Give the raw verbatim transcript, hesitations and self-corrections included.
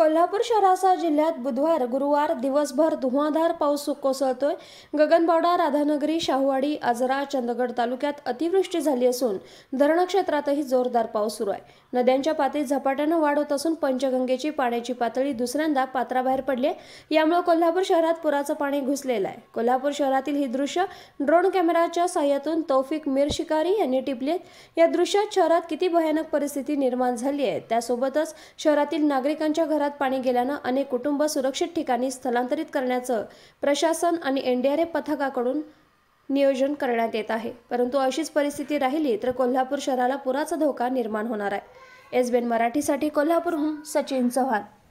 कोल्हापूर शहरासह जिल्ह्यात बुधवार गुरुवार दिवसभर धुव्वाधार पाऊस कोसळतोय। गगनबावडा, राधानगरी, शाहूवाडी, आजरा, चंदगड तालुक्यात अतिवृष्टी झाली असून धरण क्षेत्रातही जोरदार पाऊस सुरू आहे। नद्यांच्या पातळीत झपाट्याने वाढ होत असून पंचगंगेची पाण्याची पातळी दुसऱ्यांदा पात्राबाहेर पडली आहे। यामुळे कोल्हापूर शहरात पुराचं पाणी घुसलेलं आहे। कोल्हापूर शहरातील ही दृश्य ड्रोन कॅमेराच्या साहाय्यातून तौफिक मीर शिकारी यांनी टिपली आहेत। या दृश्यात शहरात किती भयानक परिस्थिती निर्माण झाली आहे, त्यासोबतच शहरातील नागरिकांच्या घरात पाणी गेल्यानं अनेक कुटुंब सुरक्षित ठिकाणी स्थलांतरित करण्याचं प्रशासन आणि एनडीआरएफ पथकाकडून नियोजन करण्यात येत आहे। परंतु अशीच परिस्थिती राहिली तर कोल्हापूर शहराला पुराचा धोका निर्माण होणार आहे। एस बी एन मराठीसाठी कोल्हापूरहून सचिन चव्हाण।